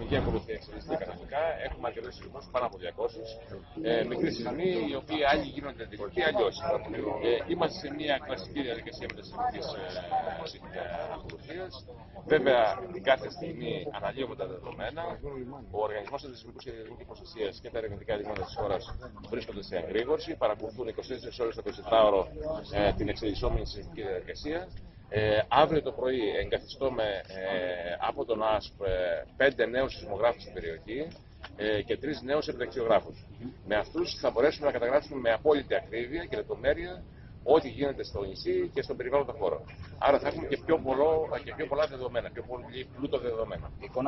τεχνική ακολουθία εξελίσσεται κανονικά. Έχουμε αρκετούς σεισμούς, πάνω από 200. Μικροί σεισμοί, οι οποίοι άλλοι γίνονται εντελικοί, αλλιώς. Είμαστε σε μια κλασική διαδικασία μετασυσμικής ακολουθίας. Βέβαια, την κάθε στιγμή αναλύουμε τα δεδομένα. Ο Οργανισμός Αντισυσμικού και Διεθνικής Προστασίας και τα ερευνητικά ιδρύματα της χώρας βρίσκονται σε εγρήγορση, παρακολουθούν 24 ώρες το 24ωρο την εξελισσόμενη σεισμική διαδικασία. Αύριο το πρωί εγκαθιστούμε από τον ΑΣΠ 5 νέους σεισμογράφους στην περιοχή και 3 νέους επιταξιογράφους. Με αυτούς θα μπορέσουμε να καταγράψουμε με απόλυτη ακρίβεια και λεπτομέρεια ό,τι γίνεται στο νησί και στον περιβάλλοντα χώρο. Άρα θα έχουμε και πιο πολλά δεδομένα, πιο πολύ πλούτο δεδομένα.